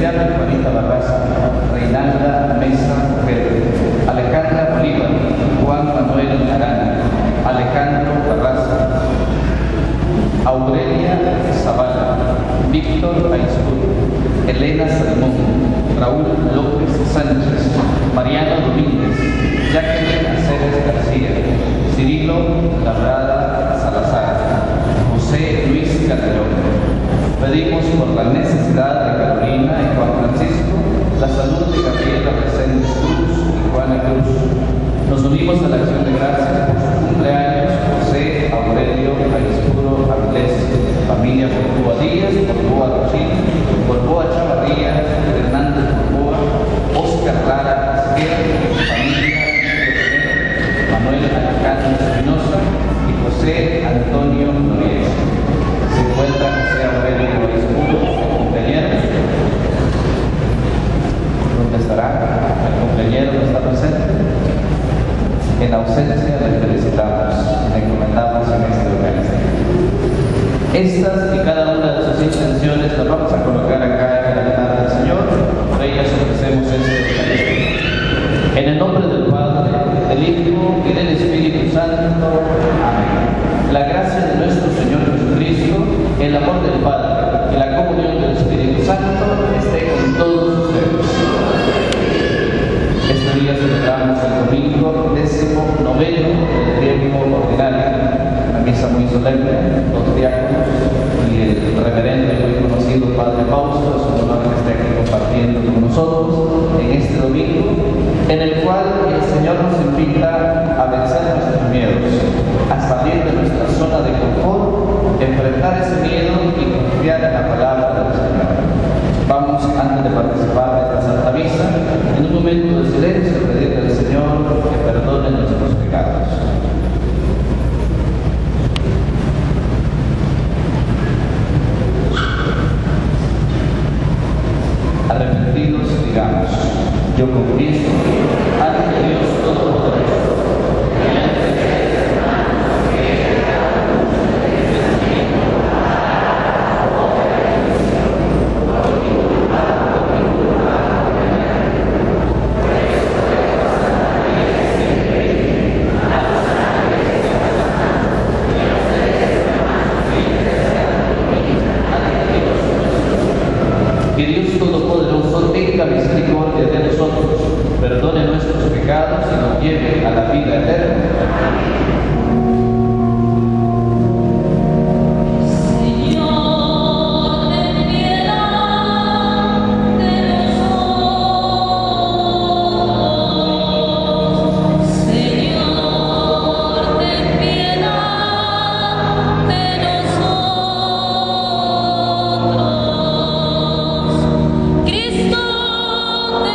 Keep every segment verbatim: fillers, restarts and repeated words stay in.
Feliciano y Juanita Barraza, Reinalda Mesa Mujer, Alejandra Bolívar, Juan Manuel Arana, Alejandro Barraza, Aurelia Zavala, Víctor Aizpur, Elena Salmón, Raúl López Sánchez, Mariano Domínguez, Jacqueline Aceves García, Cirilo Labrada Salazar, José Luis Catallón. Pedimos por la necesidad de Carolina y Juan Francisco, la salud de Gabriela Reséndez Cruz y Juana Cruz. Nos unimos a la acción de gracias por su cumpleaños, José Aurelio Aispuro Avilés, familia Porboa Díaz, Porboa Rochín, Porboa Chavarría, Hernández Porboa, Oscar Lara Esquer, familia Manuel Alejandro Espinosa y José Antonio Noriega. Se encuentra José Aurelio Aispuro, cumpleañero. ¿Dónde estará? El cumpleañero no está presente. En ausencia le felicitamos y le encomendamos en este Eucaristía. Estas y cada una de sus intenciones las vamos a colocar acá en el altar del Señor. Por ellas ofrecemos este Eucaristía. En el nombre del Padre, del Hijo y del Espíritu Santo. Amén. La gracia de nuestro Señor Jesucristo, el amor del Padre y la comunión del Espíritu Santo esté con todos ustedes. Este día celebramos el domingo décimo noveno del tiempo ordinario, una misa muy solemne, los diáconos y el reverendo y muy conocido Padre Fausto, es un honor que esté aquí compartiendo con nosotros en este domingo, en el cual el Señor nos invita a vencer nuestros miedos, a salir de nuestra zona de confort, enfrentar ese miedo y confiar en la palabra del Señor. Vamos, antes de participar de esta Santa Misa, en un momento de silencio, pedirle al Señor que perdone nuestros pecados. Arrepentidos, digamos, yo confieso ante Dios Todopoderoso. Que Dios Todopoderoso tenga misericordia de nosotros, perdone nuestros pecados y nos lleve a la vida eterna.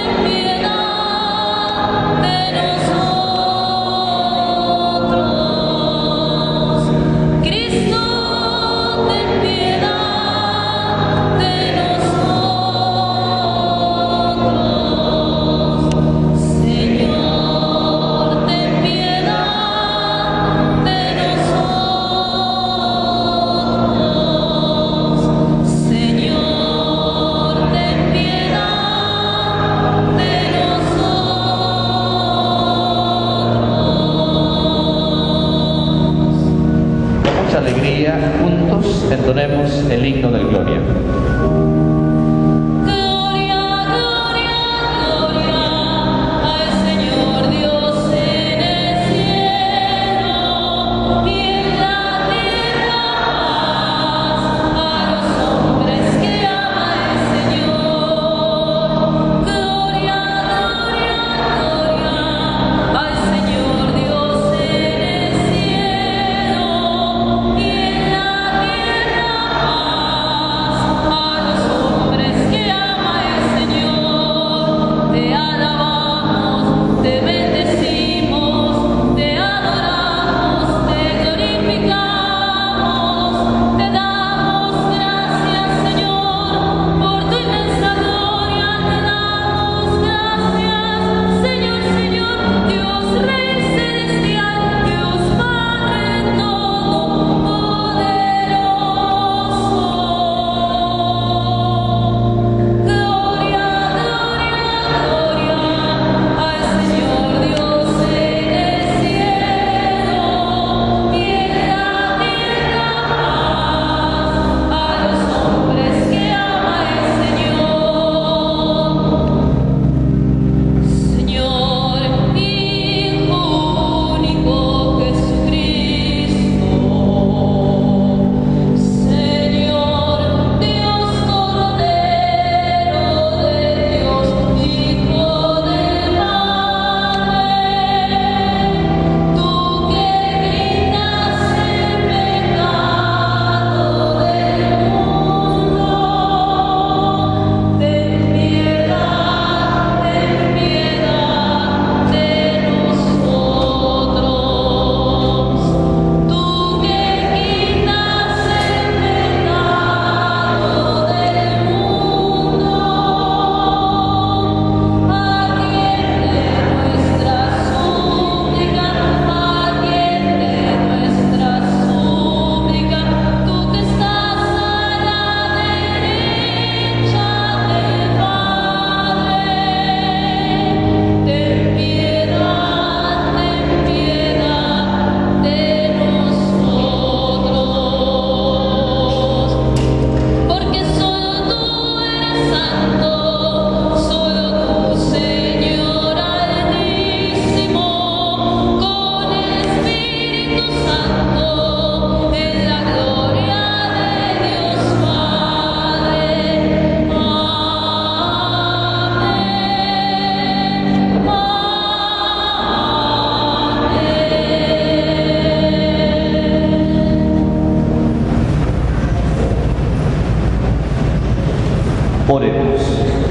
Cristo, ten piedad de nosotros. Oremos.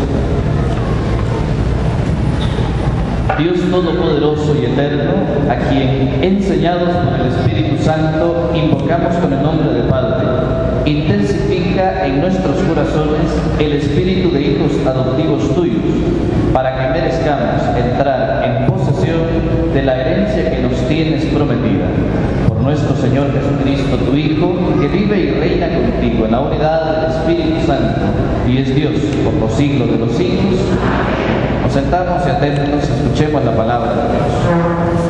Dios Todopoderoso y Eterno, a quien, enseñados por el Espíritu Santo, invocamos con el nombre del Padre, intensifica en nuestros corazones el espíritu de hijos adoptivos tuyos, para que merezcamos entrar en posesión de la herencia que nos tienes prometida. Por nuestro Señor Jesucristo, tu Hijo, que vive y reina contigo en la unidad del Espíritu Santo, y es Dios por los siglos de los siglos. Nos sentamos y atentos, escuchemos la palabra de Dios.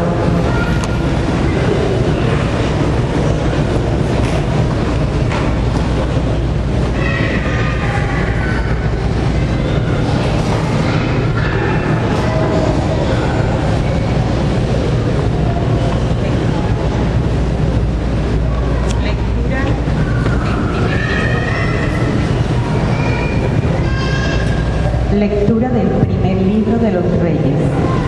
Lectura del primer libro de los Reyes.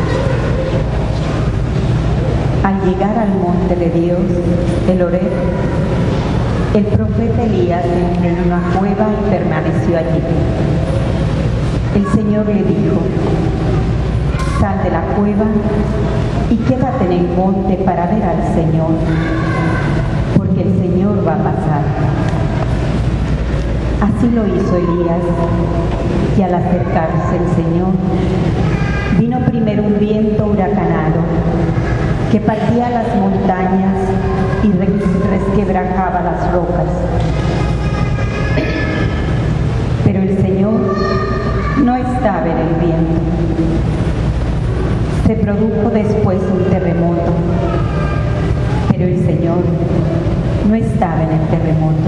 Al llegar al monte de Dios, el Horeb, el profeta Elías entró en una cueva y permaneció allí. El Señor le dijo: sal de la cueva y quédate en el monte para ver al Señor, porque el Señor va a pasar. Así lo hizo Elías, y al acercarse el Señor, vino primero un viento huracanado que partía las montañas y resquebrajaba las rocas. Pero el Señor no estaba en el viento. Se produjo después un terremoto, pero el Señor no estaba en el terremoto.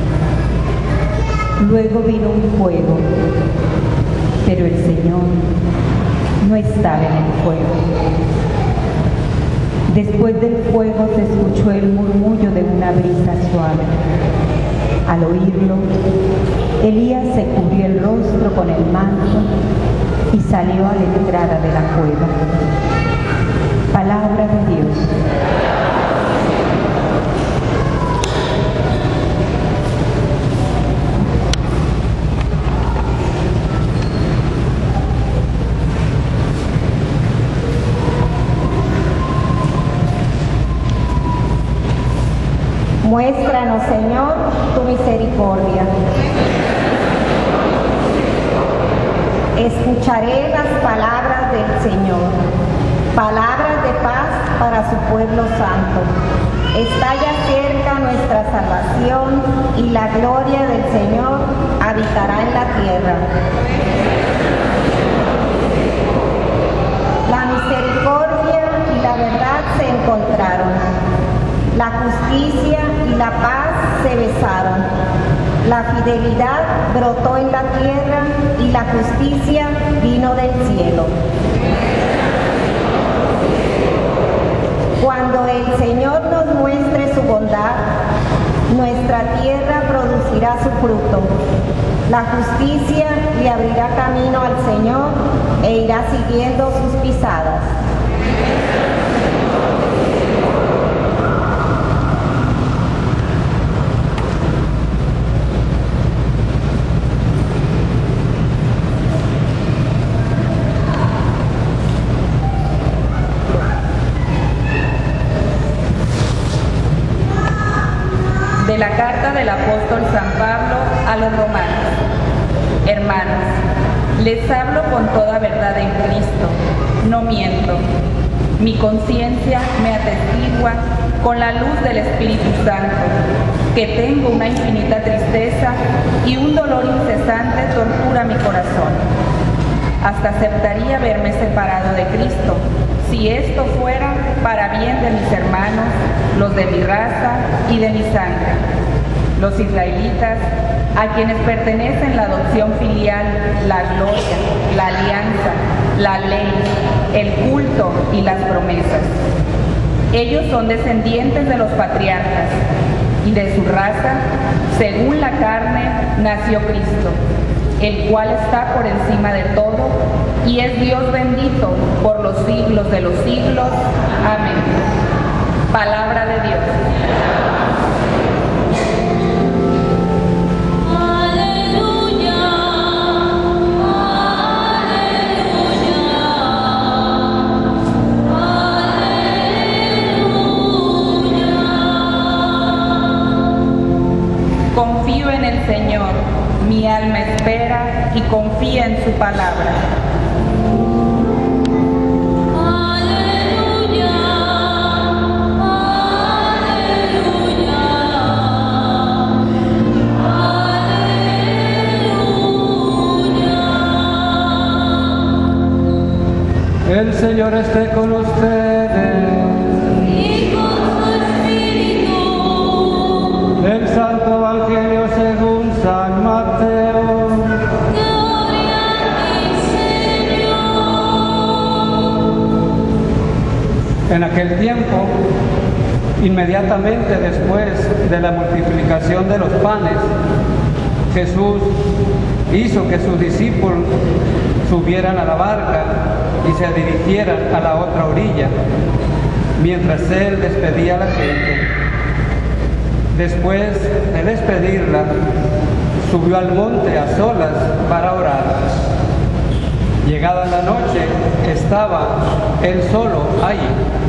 Luego vino un fuego, pero el Señor no estaba en el fuego. Después del fuego se escuchó el murmullo de una brisa suave. Al oírlo, Elías se cubrió el rostro con el manto y salió a la entrada de la cueva. Palabra de Dios. Muéstranos, Señor, tu misericordia. Escucharé las palabras del Señor, palabras de paz para su pueblo santo. Está ya cerca nuestra salvación y la gloria del Señor habitará en la tierra. La misericordia y la verdad se encontraron. La justicia y la paz se besaron. La fidelidad brotó en la tierra y la justicia vino del cielo. Cuando el Señor nos muestre su bondad, nuestra tierra producirá su fruto. La justicia le abrirá camino al Señor e irá siguiendo sus pisadas. De la carta del apóstol San Pablo a los romanos. Hermanos, les hablo con toda verdad en Cristo, no miento. Mi conciencia me atestigua con la luz del Espíritu Santo, que tengo una infinita tristeza y un dolor incesante tortura mi corazón. Hasta aceptaría verme separado de Cristo, si esto fuera para bien de mis hermanos, los de mi raza y de mi sangre, los israelitas, a quienes pertenecen la adopción filial, la gloria, la alianza, la ley, el culto y las promesas. Ellos son descendientes de los patriarcas, y de su raza, según la carne, nació Cristo, el cual está por encima de todo, y es Dios bendito por los siglos de los siglos. Amén. Palabra de Dios. Aleluya. y en su palabra. El Señor esté con ustedes. Y con su espíritu. El Santo Evangelio según San Mateo. Gloria a ti, Señor. En aquel tiempo, inmediatamente después de la multiplicación de los panes, Jesús hizo que sus discípulos subieran a la barca y se dirigieran a la otra orilla, mientras él despedía a la gente. Después de despedirla, subió al monte a solas para orar. Llegada la noche, estaba él solo allí.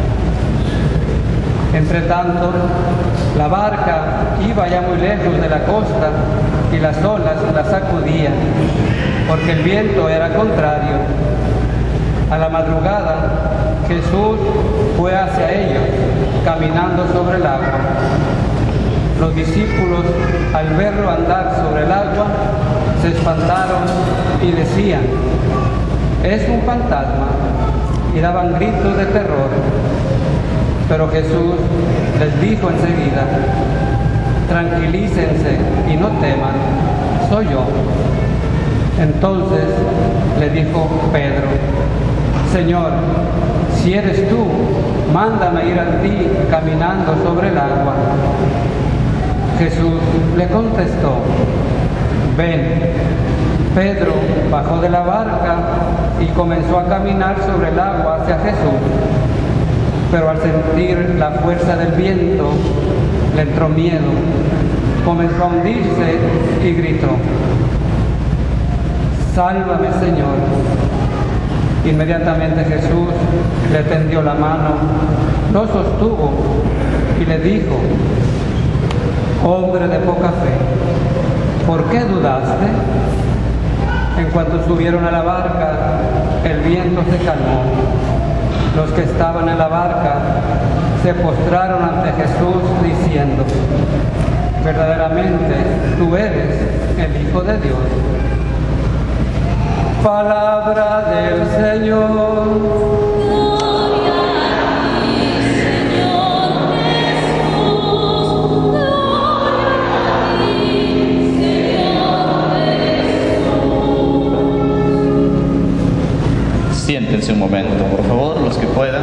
Entre tanto, la barca iba ya muy lejos de la costa y las olas la sacudían, porque el viento era contrario. A la madrugada, Jesús fue hacia ellos, caminando sobre el agua. Los discípulos, al verlo andar sobre el agua, se espantaron y decían: «Es un fantasma», y daban gritos de terror. Pero Jesús les dijo enseguida: «Tranquilícense y no teman, soy yo». Entonces le dijo Pedro: «Señor, si eres tú, mándame ir a ti caminando sobre el agua». Jesús le contestó: «Ven». Pedro bajó de la barca y comenzó a caminar sobre el agua hacia Jesús. Pero al sentir la fuerza del viento, le entró miedo, comenzó a hundirse y gritó: «Sálvame, Señor». Inmediatamente Jesús le tendió la mano, lo sostuvo y le dijo: «Hombre de poca fe, ¿por qué dudaste?». En cuanto subieron a la barca, el viento se calmó. Los que estaban en la barca se postraron ante Jesús diciendo: «Verdaderamente tú eres el Hijo de Dios». Palabra del Señor. Gloria a ti, Señor Jesús. Gloria a ti, Señor Jesús. Siéntense un momento, por favor, los que puedan.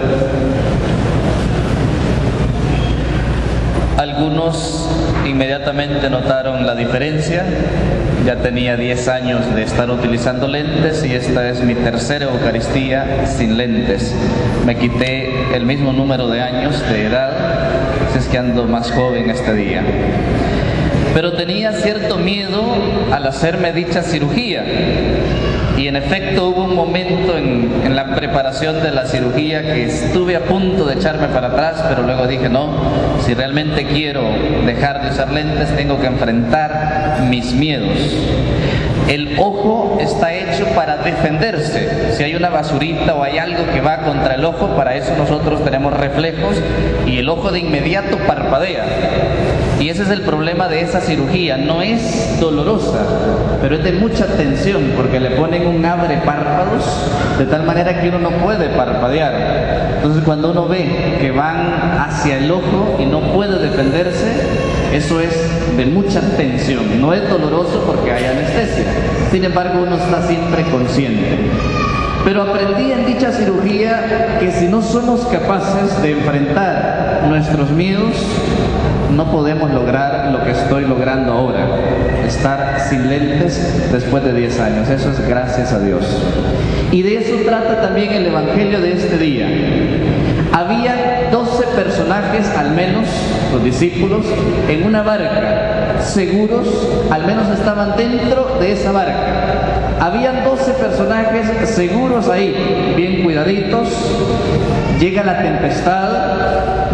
Algunos inmediatamente notaron la diferencia. Ya tenía diez años de estar utilizando lentes y esta es mi tercera Eucaristía sin lentes. Me quité el mismo número de años de edad, así es que ando más joven este día. Pero tenía cierto miedo al hacerme dicha cirugía. Y en efecto hubo un momento en, en la preparación de la cirugía que estuve a punto de echarme para atrás, pero luego dije: no, si realmente quiero dejar de usar lentes, tengo que enfrentar mis miedos. El ojo está hecho para defenderse. Si hay una basurita o hay algo que va contra el ojo, para eso nosotros tenemos reflejos y el ojo de inmediato parpadea. Y ese es el problema de esa cirugía. No es dolorosa, pero es de mucha tensión porque le ponen un abre párpados de tal manera que uno no puede parpadear. Entonces cuando uno ve que van hacia el ojo y no puede defenderse, eso es de mucha tensión. No es doloroso porque hay anestesia. Sin embargo, uno está siempre consciente. Pero aprendí en dicha cirugía que si no somos capaces de enfrentar nuestros miedos, no podemos lograr lo que estoy logrando ahora, estar sin lentes después de diez años. Eso es gracias a Dios. Y de eso trata también el Evangelio de este día. Había doce personajes, al menos, los discípulos, en una barca, seguros, al menos estaban dentro de esa barca. Habían doce personajes seguros ahí, bien cuidaditos. Llega la tempestad,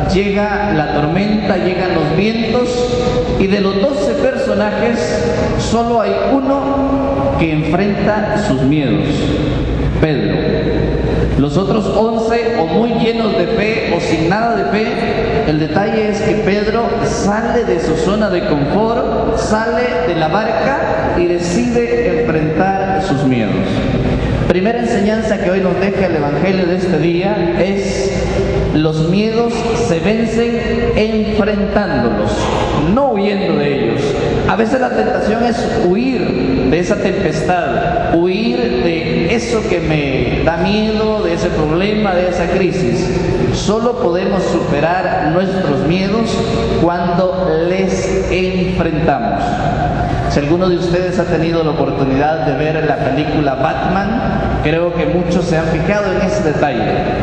llega la tormenta, llegan los vientos, y de los doce personajes solo hay uno que enfrenta sus miedos: Pedro. Los otros once, o muy llenos de fe o sin nada de fe. El detalle es que Pedro sale de su zona de confort, sale de la barca y decide enfrentar sus miedos. Primera enseñanza que hoy nos deja el Evangelio de este día es: los miedos se vencen enfrentándolos, no huyendo de ellos. A veces la tentación es huir de esa tempestad, huir de eso que me da miedo, de ese problema, de esa crisis. Solo podemos superar nuestros miedos cuando les enfrentamos. Si alguno de ustedes ha tenido la oportunidad de ver la película Batman, creo que muchos se han fijado en ese detalle.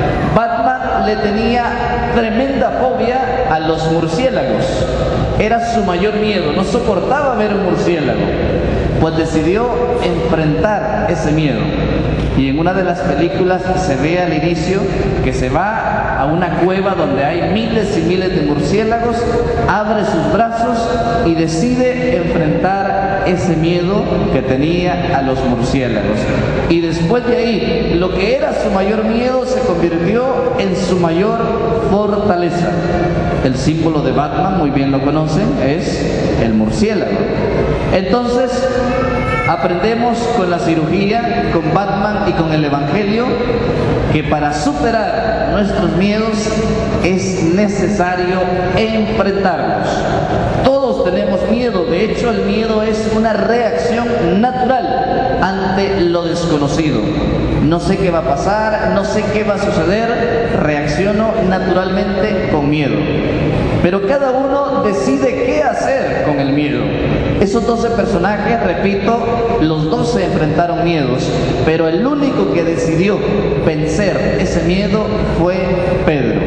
Batman le tenía tremenda fobia a los murciélagos. Era su mayor miedo, no soportaba ver un murciélago. Pues decidió enfrentar ese miedo. Y en una de las películas se ve al inicio que se va a una cueva donde hay miles y miles de murciélagos, abre sus brazos y decide enfrentar ese miedo que tenía a los murciélagos. Y después de ahí, lo que era su mayor miedo se convirtió en su mayor fortaleza. El símbolo de Batman, muy bien lo conocen, es el murciélago. Entonces, aprendemos con la cirugía, con Batman y con el Evangelio, que para superar nuestros miedos es necesario enfrentarlos. Todos tenemos miedo, de hecho el miedo es una reacción natural ante lo desconocido. No sé qué va a pasar, no sé qué va a suceder, reacciono naturalmente con miedo. Pero cada uno decide qué hacer con el miedo. Esos doce personajes, repito, los doce enfrentaron miedos, pero el único que decidió vencer ese miedo fue Pedro.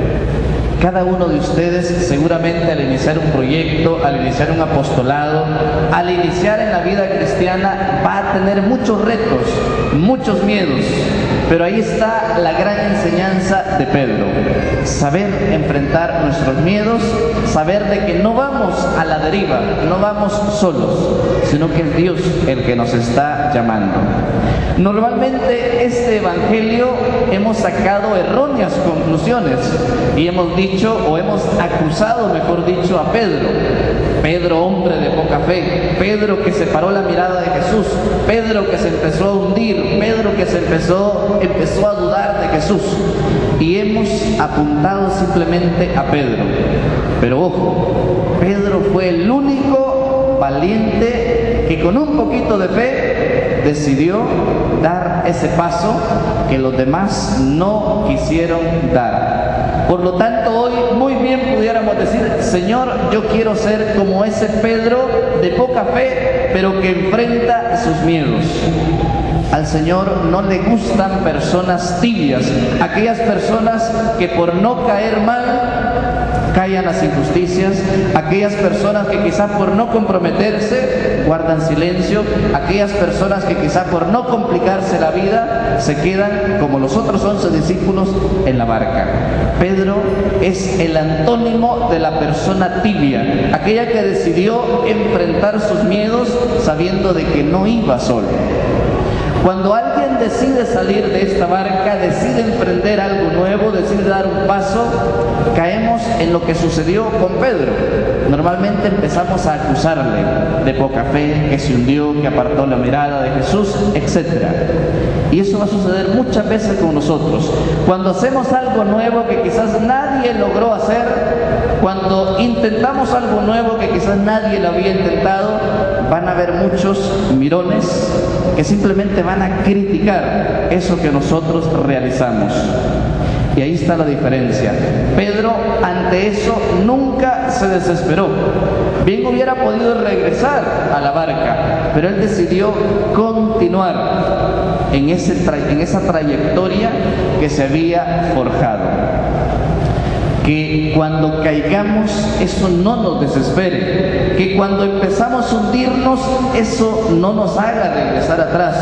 Cada uno de ustedes seguramente al iniciar un proyecto, al iniciar un apostolado, al iniciar en la vida cristiana va a tener muchos retos, muchos miedos, pero ahí está la gran enseñanza de Pedro: saber enfrentar nuestros miedos, saber de que no vamos a la deriva, no vamos solos, sino que es Dios el que nos está llamando. Normalmente este evangelio hemos sacado erróneas conclusiones y hemos dicho, o hemos acusado, mejor dicho, a Pedro. Pedro, hombre de poca fe, Pedro que separó la mirada de Jesús, Pedro que se empezó a hundir, Pedro que se empezó, empezó a dudar de Jesús. Y hemos apuntado simplemente a Pedro. Pero ojo, Pedro fue el único valiente que con un poquito de fe decidió dar ese paso que los demás no quisieron dar. Por lo tanto, hoy muy bien pudiéramos decir: Señor, yo quiero ser como ese Pedro de poca fe, pero que enfrenta sus miedos. Al Señor no le gustan personas tibias, aquellas personas que por no caer mal callan las injusticias, aquellas personas que quizá por no comprometerse guardan silencio, aquellas personas que quizá por no complicarse la vida se quedan como los otros once discípulos en la barca. Pedro es el antónimo de la persona tibia, aquella que decidió enfrentar sus miedos sabiendo de que no iba solo. Cuando alguien decide salir de esta barca, decide emprender algo nuevo, decide dar un paso, caemos en lo que sucedió con Pedro. Normalmente empezamos a acusarle de poca fe, que se hundió, que apartó la mirada de Jesús, etcétera. Y eso va a suceder muchas veces con nosotros. Cuando hacemos algo nuevo que quizás nadie logró hacer, cuando intentamos algo nuevo que quizás nadie lo había intentado, van a haber muchos mirones que simplemente van a criticar eso que nosotros realizamos. Y ahí está la diferencia. Pedro ante eso nunca se desesperó. Bien hubiera podido regresar a la barca, pero él decidió continuar en, ese tra- en esa trayectoria que se había forjado. Que cuando caigamos eso no nos desespere, que cuando empezamos a hundirnos eso no nos haga regresar atrás,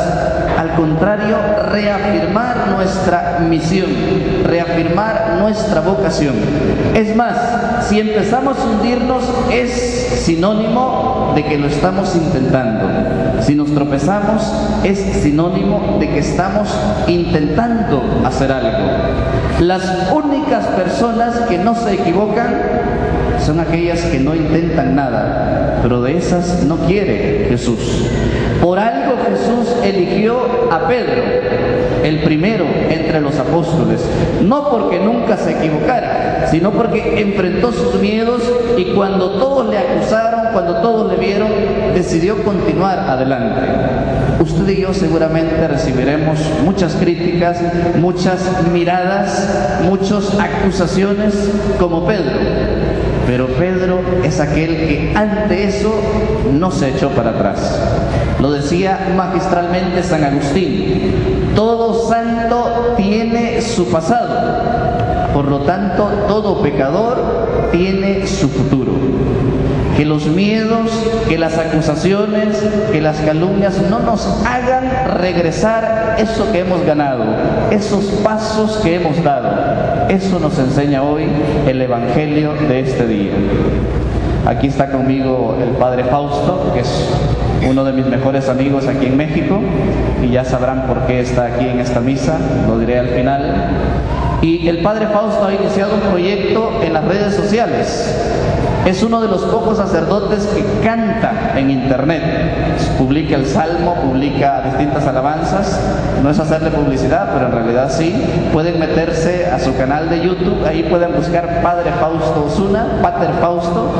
Al contrario, reafirmar nuestra misión, reafirmar nuestra vocación. Es más, si empezamos a hundirnos es sinónimo de que lo estamos intentando. Si nos tropezamos es sinónimo de que estamos intentando hacer algo. Las únicas personas que no se equivocan son aquellas que no intentan nada, pero de esas no quiere Jesús. Por algo Jesús eligió a Pedro, el primero entre los apóstoles, no porque nunca se equivocara, sino porque enfrentó sus miedos y cuando todos le acusaron, cuando todos le vieron, decidió continuar adelante. Usted y yo seguramente recibiremos muchas críticas, muchas miradas, muchas acusaciones como Pedro. Pero Pedro es aquel que ante eso no se echó para atrás. Lo decía magistralmente San Agustín: todo santo tiene su pasado, por lo tanto todo pecador tiene su futuro. Que los miedos, que las acusaciones, que las calumnias no nos hagan regresar eso que hemos ganado, esos pasos que hemos dado. Eso nos enseña hoy el Evangelio de este día. Aquí está conmigo el Padre Fausto, que es uno de mis mejores amigos aquí en México, y ya sabrán por qué está aquí en esta misa, lo diré al final. Y el Padre Fausto ha iniciado un proyecto en las redes sociales. Es uno de los pocos sacerdotes que canta en internet. Publica el Salmo, publica distintas alabanzas. No es hacerle publicidad, pero en realidad sí. Pueden meterse a su canal de YouTube, ahí pueden buscar Padre Fausto Osuna, Pater Fausto.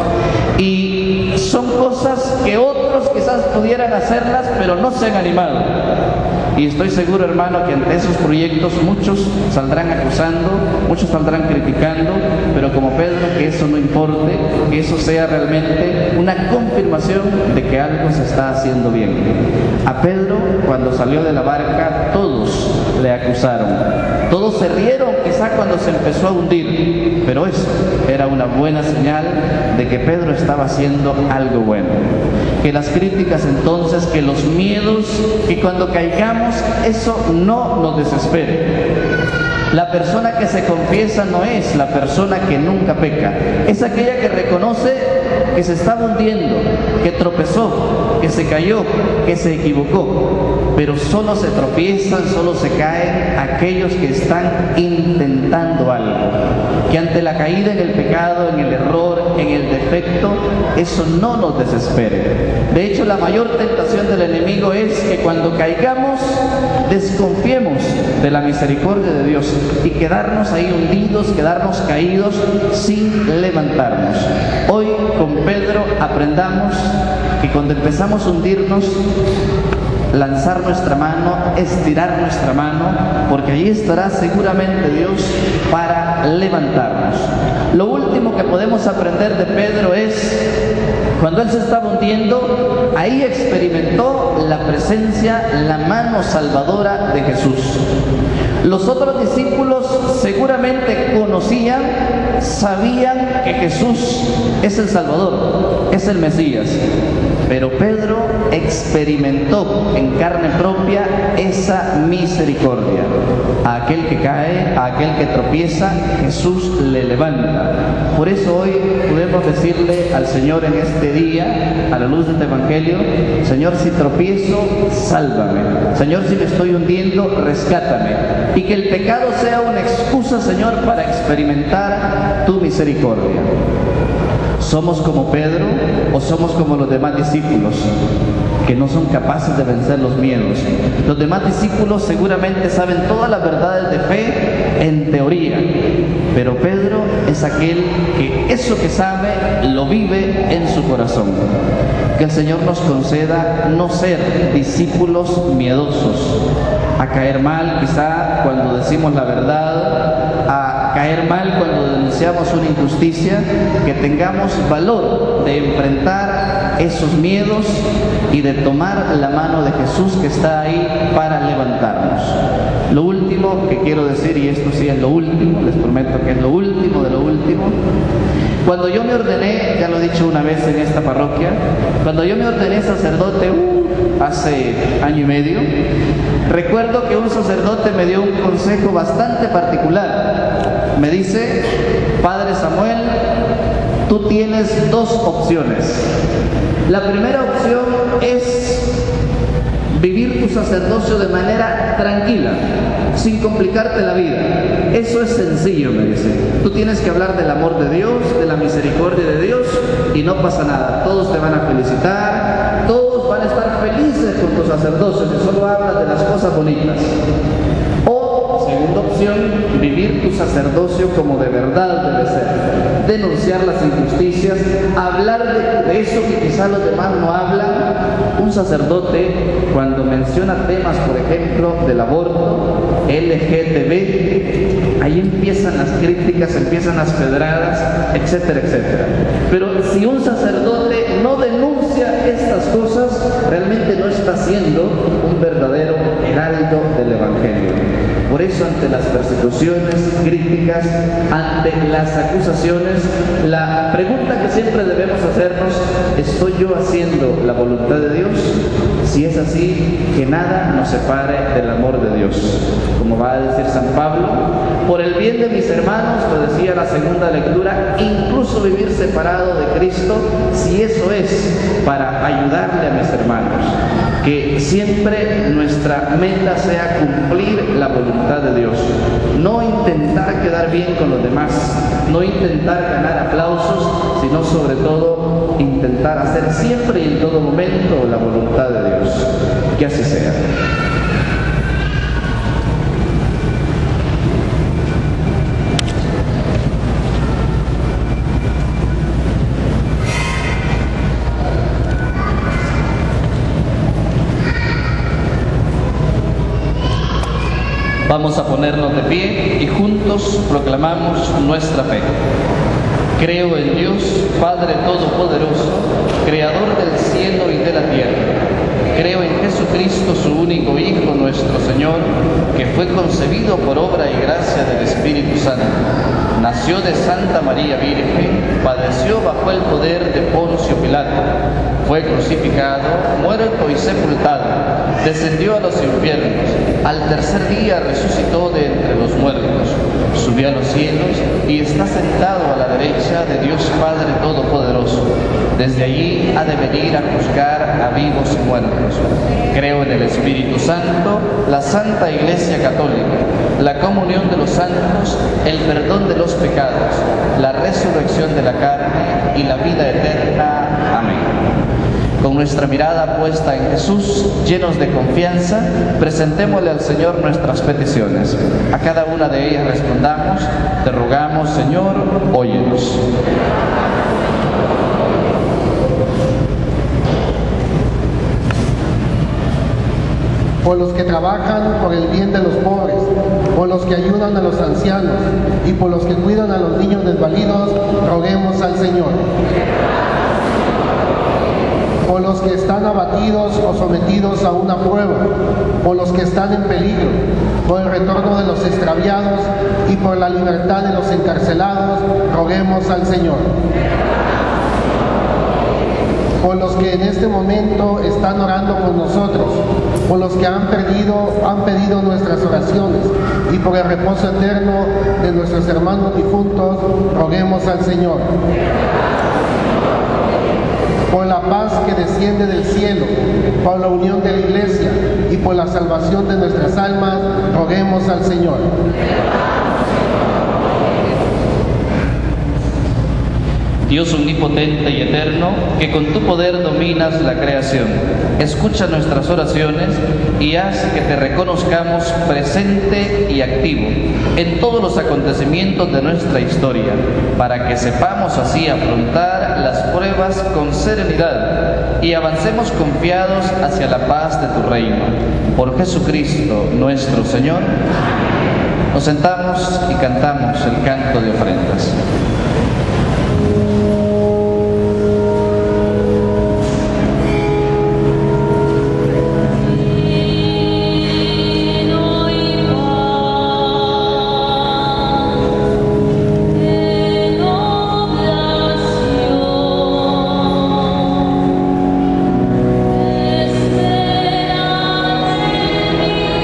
Y son cosas que otros quizás pudieran hacerlas, pero no se han animado. Y estoy seguro, hermano, que ante esos proyectos muchos saldrán acusando, muchos saldrán criticando, pero como Pedro, que eso no importe, que eso sea realmente una confirmación de que algo se está haciendo bien. A Pedro, cuando salió de la barca, todos le acusaron. Todos se rieron quizá cuando se empezó a hundir, pero eso era una buena señal de que Pedro estaba haciendo algo bueno. Que las críticas entonces, que los miedos, que cuando caigamos eso no nos desespere. La persona que se confiesa no es la persona que nunca peca, es aquella que reconoce que se estaba hundiendo, que tropezó, que se cayó, que se equivocó, pero solo se tropiezan, solo se caen aquellos que están intentando algo, que ante la caída en el pecado, en el error, en el defecto, eso no nos desespere. De hecho, la mayor tentación del enemigo es que cuando caigamos desconfiemos de la misericordia de Dios y quedarnos ahí hundidos, quedarnos caídos sin levantarnos. Hoy con Pedro aprendamos que cuando empezamos a hundirnos, lanzar nuestra mano, estirar nuestra mano, porque allí estará seguramente Dios para levantarnos. Lo último que podemos aprender de Pedro es, cuando él se estaba hundiendo, ahí experimentó la presencia, la mano salvadora de Jesús. Los otros discípulos seguramente conocían, sabían que Jesús es el Salvador, es el Mesías. Pero Pedro experimentó en carne propia esa misericordia. A aquel que cae, a aquel que tropieza, Jesús le levanta. Por eso hoy podemos decirle al Señor en este día, a la luz de este Evangelio: Señor, si tropiezo, sálvame. Señor, si me estoy hundiendo, rescátame. Y que el pecado sea una excusa, Señor, para experimentar tu misericordia. ¿Somos como Pedro o somos como los demás discípulos que no son capaces de vencer los miedos? Los demás discípulos seguramente saben todas las verdades de fe en teoría, pero Pedro es aquel que eso que sabe lo vive en su corazón. Que el Señor nos conceda no ser discípulos miedosos, a caer mal quizá cuando decimos la verdad, a caer mal cuando denunciamos una injusticia, que tengamos valor de enfrentar esos miedos y de tomar la mano de Jesús que está ahí para levantarnos. Lo último que quiero decir, y esto sí es lo último, les prometo que es lo último de lo último. Cuando yo me ordené, ya lo he dicho una vez en esta parroquia, cuando yo me ordené sacerdote uh, hace año y medio, Recuerdo que un sacerdote me dio un consejo bastante particular. Me dice: Padre Samuel, tú tienes dos opciones. La primera opción es vivir tu sacerdocio de manera tranquila, sin complicarte la vida. Eso es sencillo, me dice. Tú tienes que hablar del amor de Dios, de la misericordia de Dios, y no pasa nada. Todos te van a felicitar, todos van a estar felices con tu sacerdocio, que solo hablas de las cosas bonitas. O, segunda opción, vivir tu sacerdocio como de verdad debe ser. Denunciar las injusticias, hablar de, de eso que quizás los demás no hablan. Un sacerdote, cuando menciona temas, por ejemplo, del aborto, L G T B, ahí empiezan las críticas, empiezan las pedradas, etcétera, etcétera. Pero si un sacerdote no denuncia estas cosas, realmente no está siendo un verdadero heraldo del Evangelio. Por eso, ante las persecuciones, críticas, ante las acusaciones, la pregunta que siempre debemos hacernos: ¿estoy yo haciendo la voluntad de Dios? Si es así, que nada nos separe del amor de Dios. Como va a decir San Pablo, por el bien de mis hermanos, lo decía la segunda lectura, incluso vivir separado de Cristo, si eso es para ayudarle a mis hermanos. Que siempre nuestra meta sea cumplir la voluntad de Dios, no intentar quedar bien con los demás, no intentar ganar aplausos, sino sobre todo intentar hacer siempre y en todo momento la voluntad de Dios. Que así sea. Vamos a ponernos de pie y juntos proclamamos nuestra fe. Creo en Dios, Padre Todopoderoso, Creador del cielo y de la tierra. Creo en Jesucristo, su único Hijo, nuestro Señor, que fue concebido por obra y gracia del Espíritu Santo. Nació de Santa María Virgen, padeció bajo el poder de Poncio Pilato, fue crucificado, muerto y sepultado, descendió a los infiernos, al tercer día resucitó de entre los muertos, subió a los cielos y está sentado a la derecha de Dios Padre Todopoderoso. Desde allí ha de venir a juzgar a vivos y muertos. Creo en el Espíritu Santo, la Santa Iglesia Católica, la comunión de los santos, el perdón de los pecados, la resurrección de la carne y la vida eterna. Amén. Con nuestra mirada puesta en Jesús, llenos de confianza, presentémosle al Señor nuestras peticiones. A cada una de ellas respondamos: te rogamos, Señor, óyenos. Por los que trabajan por el bien de los pobres, por los que ayudan a los ancianos y por los que cuidan a los niños desvalidos, roguemos al Señor. Por los que están abatidos o sometidos a una prueba, por los que están en peligro, por el retorno de los extraviados y por la libertad de los encarcelados, roguemos al Señor. Por los que en este momento están orando con nosotros, por los que han perdido, han pedido nuestras oraciones y por el reposo eterno de nuestros hermanos difuntos, roguemos al Señor. Por la paz que desciende del cielo, por la unión de la Iglesia y por la salvación de nuestras almas, roguemos al Señor. Dios omnipotente y eterno, que con tu poder dominas la creación, escucha nuestras oraciones y haz que te reconozcamos presente y activo en todos los acontecimientos de nuestra historia, para que sepamos así afrontar las pruebas con serenidad y avancemos confiados hacia la paz de tu reino. Por Jesucristo nuestro Señor. Nos sentamos y cantamos el canto de ofrendas. Espera de mí.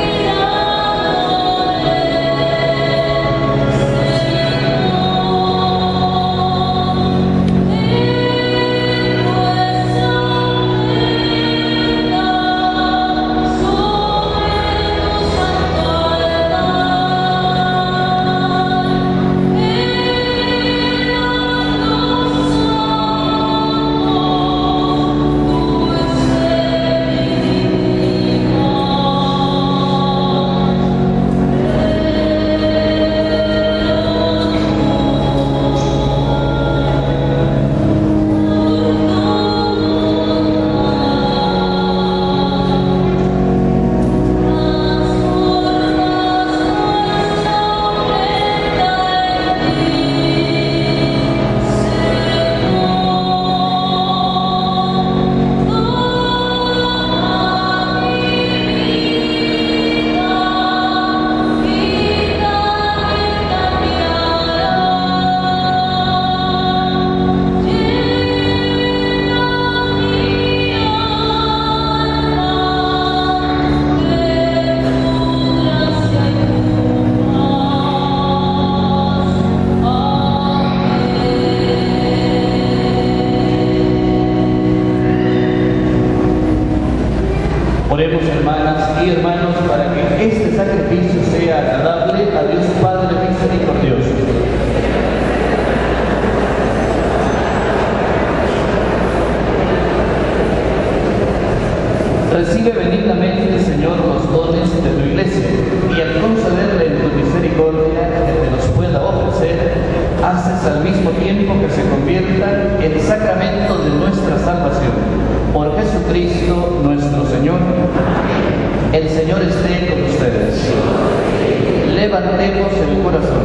dignamente, Señor, los dones de tu iglesia, y al concederle en tu misericordia que te los pueda ofrecer, haces al mismo tiempo que se conviertan en sacramento de nuestra salvación. Por Jesucristo nuestro Señor. El Señor esté con ustedes. Levantemos el corazón.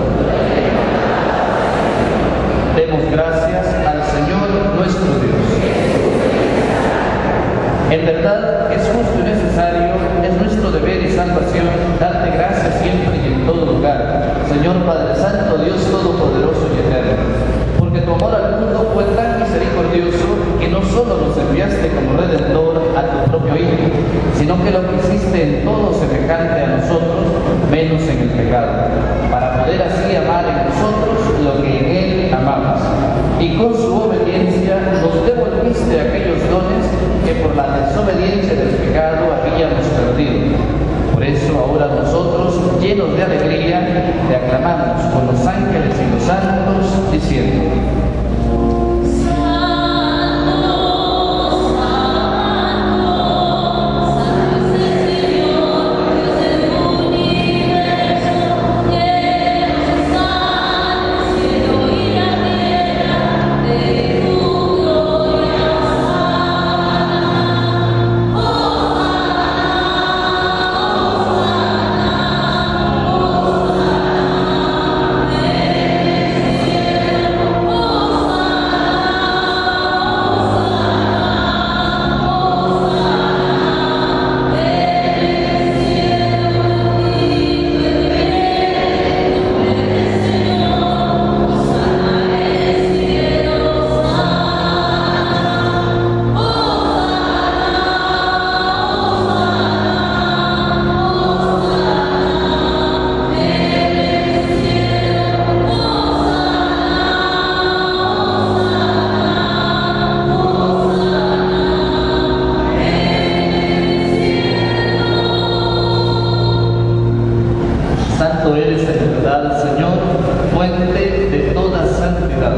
Demos gracias al Señor nuestro Dios. En verdad es justo y necesario, es nuestro deber y salvación, darte gracias siempre y en todo lugar, Señor Padre Santo, Dios Todopoderoso y Eterno, porque tu amor al mundo fue tan misericordioso que no solo nos enviaste como Redentor a tu propio Hijo, sino que lo hiciste en todo semejante a nosotros, menos en el pecado, para poder así amar en nosotros lo que en Él amamos. Y con su obediencia nos devolviste aquellos dones que por la desobediencia del pecado habíamos perdido. Por eso ahora nosotros, llenos de alegría, te aclamamos con los ángeles y los santos, diciendo: Santo eres en verdad, Señor, fuente de toda santidad.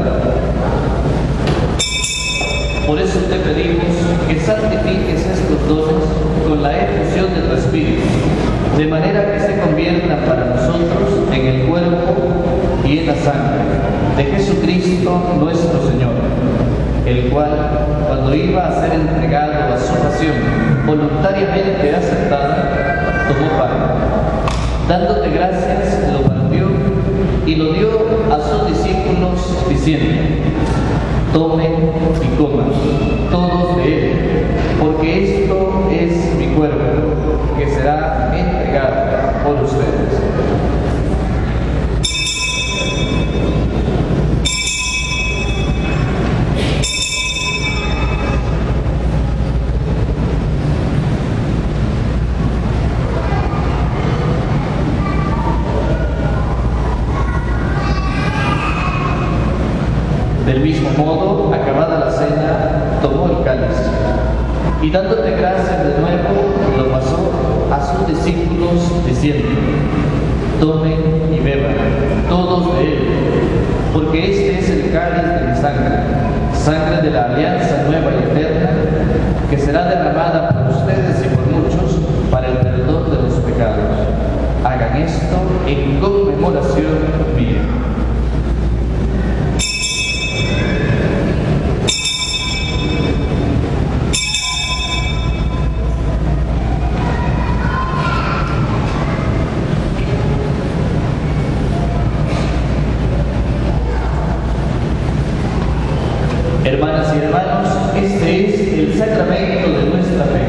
Por eso te pedimos que santifiques estos dones con la efusión de tu Espíritu, de manera que se conviertan para nosotros en el cuerpo y en la sangre de Jesucristo nuestro Señor, el cual, cuando iba a ser entregado a su pasión voluntariamente aceptada, tomó pan. Dándote gracias, lo partió y lo dio a sus discípulos, diciendo: tomen y coman todos de él, porque esto es mi cuerpo, que será entregado por ustedes. Del mismo modo, acabada la cena, tomó el cáliz y dándote gracias de nuevo, lo pasó a sus discípulos, diciendo: tomen y beban todos de él, porque este es el cáliz de mi sangre, sangre de la alianza nueva y eterna, que será derramada por ustedes y por muchos para el perdón de los pecados. Hagan esto en conmemoración mía. Hermanas y hermanos, este es el sacramento de nuestra fe.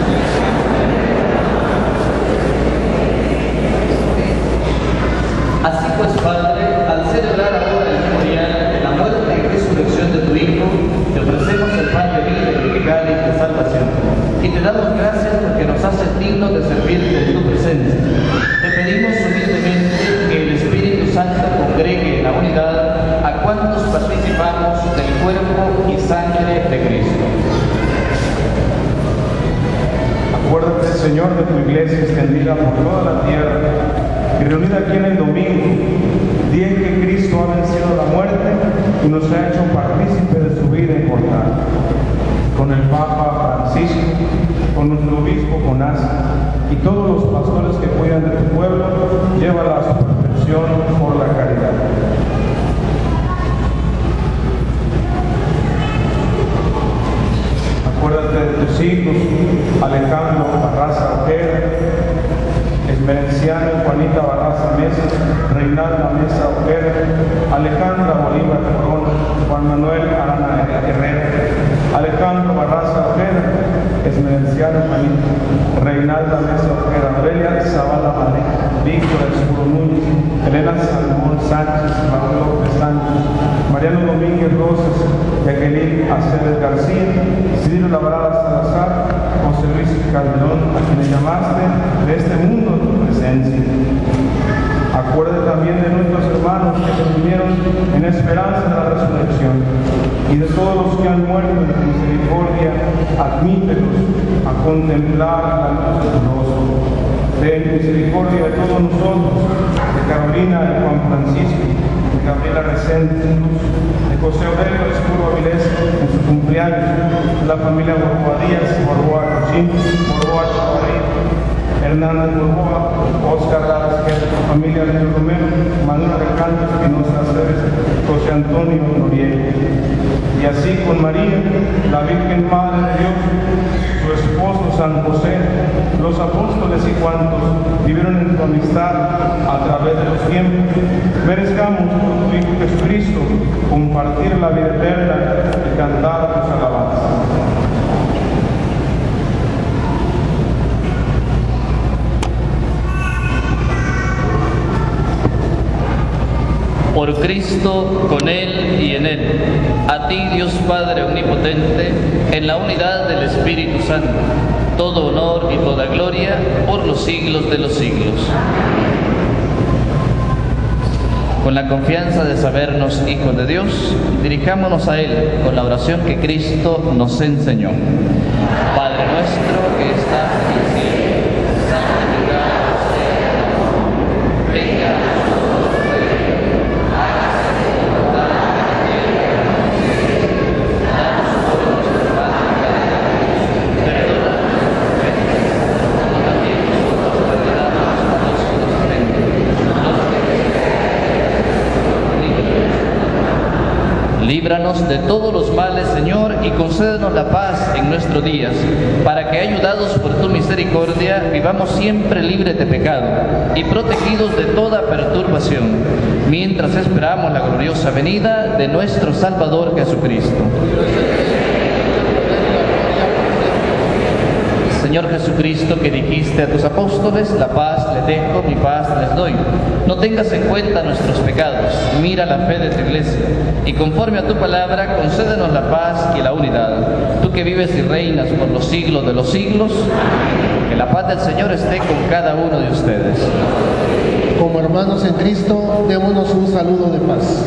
Así pues, Padre, al celebrar ahora el memorial de la muerte y resurrección de tu Hijo, te ofrecemos el pan de vida y el cáliz de salvación. Y te damos gracias porque nos haces dignos de servirte en tu presencia. Te pedimos humildemente que el Espíritu Santo congregue en la unidad a cuantos participamos del cuerpo y sangre de Cristo. Acuérdate, Señor, de tu iglesia extendida por toda la tierra y reunida aquí en el domingo, día en que Cristo ha vencido la muerte y nos ha hecho partícipe de su vida inmortal. Con el Papa Francisco, con nuestro obispo Jonás y todos los pastores que cuidan de tu pueblo, llévala a su perfección por la caridad. Acuérdate de tus hijos, Alejandro Barraza Ojeda, Esmerenciano Juanita Barraza Mesa, Reinalda Mesa Ojeda, Alejandra Bolívar Corona, Juan Manuel Arana Herrera, Alejandro Barraza Ojeda, Esmerenciano Juanita, Reinalda Mesa Ojeda, Aurelia Zavala Madrid, Víctor Escuro Núñez, Elena Salmón Sánchez, Raúl López Sánchez, Mariano Domínguez Rosas, Jacqueline Aceves García, Cirilo Labrada Salazar, José Luis Calderón, a quienes llamaste de este mundo de tu presencia. Acuérdate también de nuestros hermanos que se durmieron en esperanza de la resurrección, y de todos los que han muerto en tu misericordia, admítelos a contemplar la luz de tu rostro. Ten misericordia de todos nosotros, de Carolina y Juan Francisco, de Gabriela Recente, de José Aurelio Escuro Avilés en su cumpleaños, de la familia Borboa Díaz, Borboa Cochín, Borboa Chavarri, Hernández Borboa, Oscar Lara, familia de Romero, Manuel Alejandro Espinosa Aceves, José Antonio Noriega. Y así con María, la Virgen Madre de Dios, su esposo San José, los apóstoles y cuantos vivieron en tu amistad a través de los tiempos, merezcamos por tu Hijo Jesucristo compartir la vida eterna y cantar tus alabanzas. Por Cristo, con Él y en Él, a ti Dios Padre Omnipotente, en la unidad del Espíritu Santo, todo honor y toda gloria por los siglos de los siglos. Con la confianza de sabernos hijos de Dios, dirijámonos a Él con la oración que Cristo nos enseñó. Padre nuestro que estás en el cielo, santificado sea tu nombre. Venga a nosotros tu reino, hágase tu voluntad en la tierra como en el cielo. Danos hoy nuestro pan de cada día. Perdona nuestras ofensas, como también nosotros perdonamos a los que nos ofenden. No nos dejes líbranos de todos los males, Señor, y concédenos la paz en nuestros días, para que, ayudados por tu misericordia, vivamos siempre libres de pecado y protegidos de toda perturbación, mientras esperamos la gloriosa venida de nuestro Salvador Jesucristo. Señor Jesucristo, que dijiste a tus apóstoles, la paz les dejo, mi paz les doy. No tengas en cuenta nuestros pecados, mira la fe de tu iglesia, y conforme a tu palabra, concédenos la paz y la unidad. Tú que vives y reinas por los siglos de los siglos, que la paz del Señor esté con cada uno de ustedes. Como hermanos en Cristo, démonos un saludo de paz.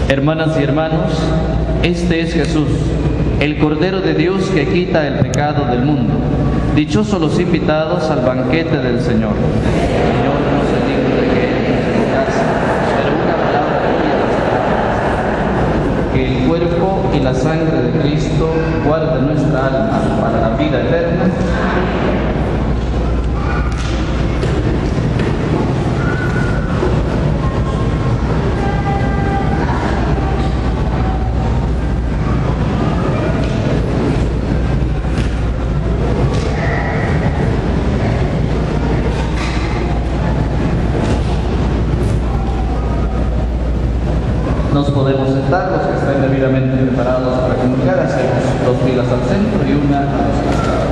Hermanas y hermanos, este es Jesús, el Cordero de Dios que quita el pecado del mundo. Dichosos los invitados al banquete del Señor. Señor, no soy digno de que entres en mi casa, pero una palabra tuya bastará. Que el cuerpo y la sangre de Cristo guarden nuestra alma para la vida eterna. Nos podemos sentar, los que estén debidamente preparados para comulgar, hacemos dos filas al centro y una a los costados.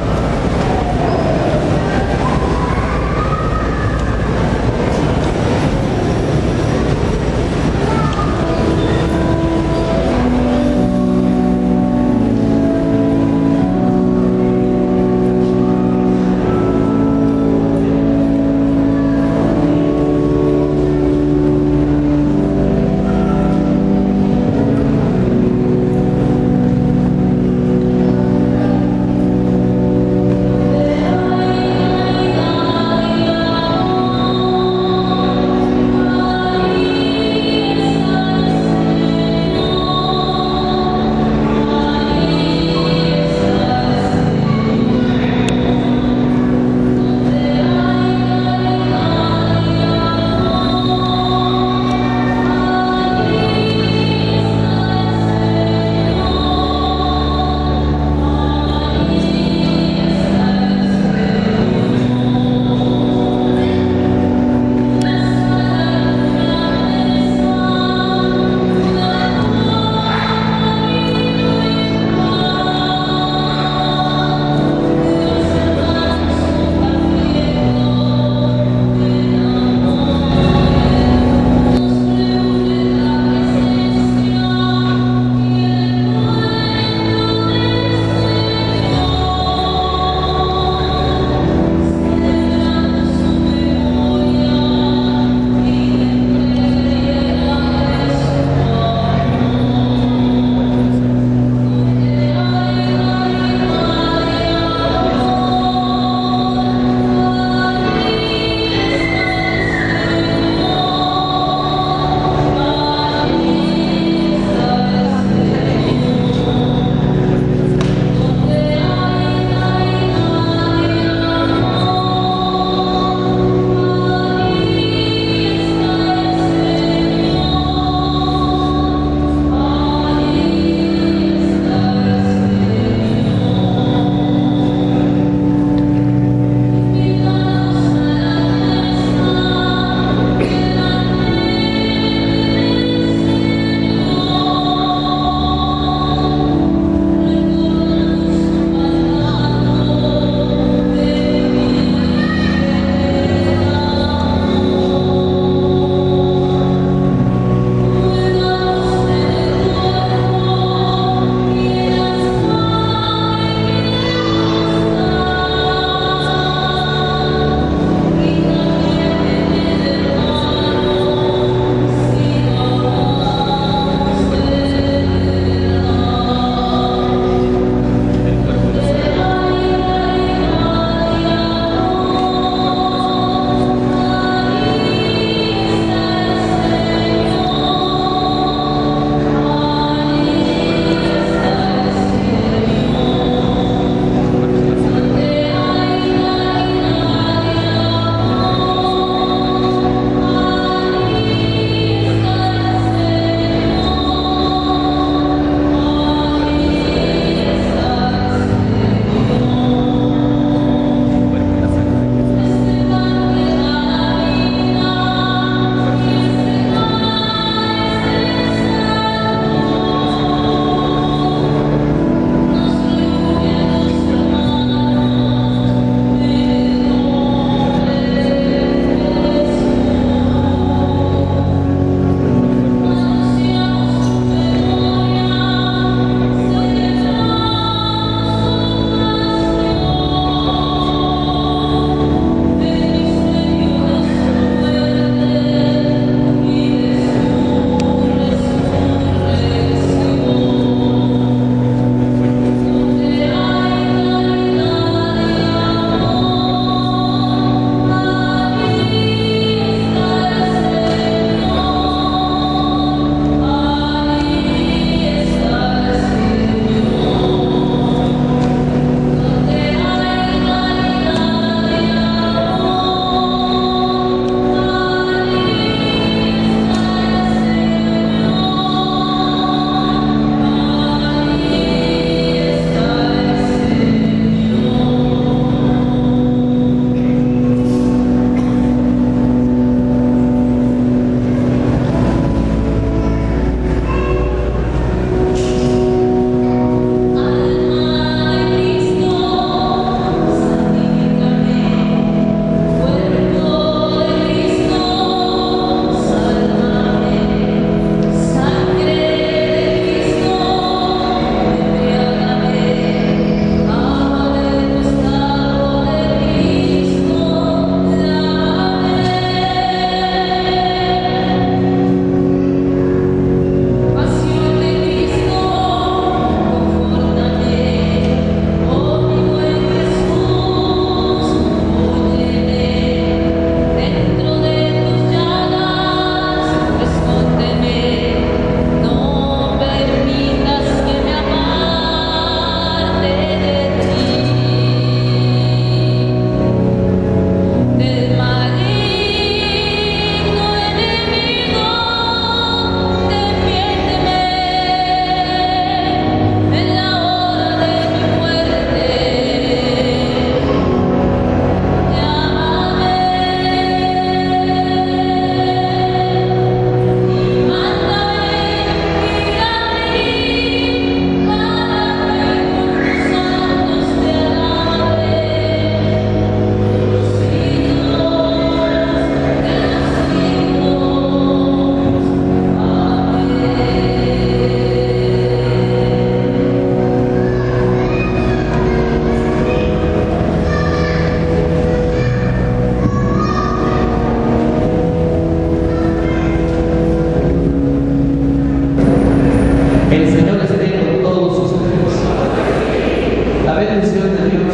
bendición de Dios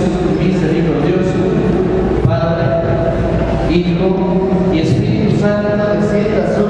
misericordioso, Padre, Hijo y Espíritu Santo, descienda sobre